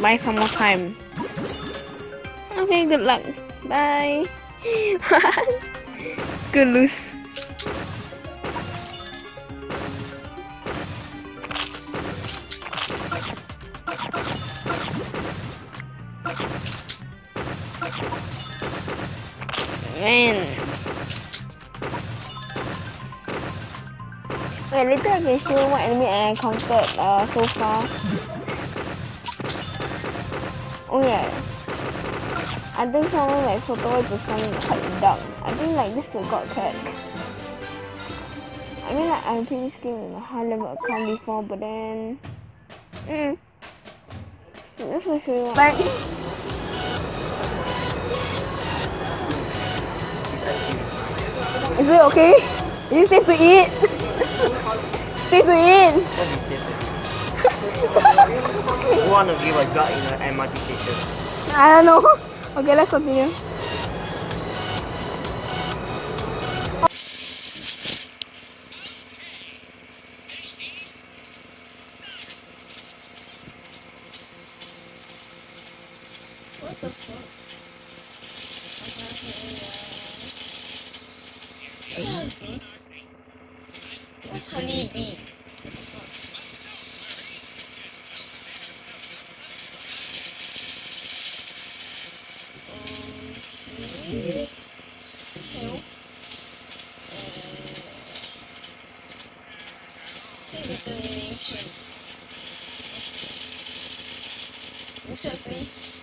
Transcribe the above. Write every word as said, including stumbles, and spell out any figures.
buy some more time. Okay, good luck. Bye. Good lose. Man. Wait, later I can show what enemy I encountered uh, so far. Oh yeah. I think someone like photo is some quite dumb. I think like this will got cat. I mean like I've played this game in a high level account before, but then mm, this will show you what. Like, is it okay? Is it safe to eat? Safe to eat? Who wanna give a gut in an M R T station? I don't know. Okay, let's continue. What the fuck? What's honeybee? Determination. What's your face?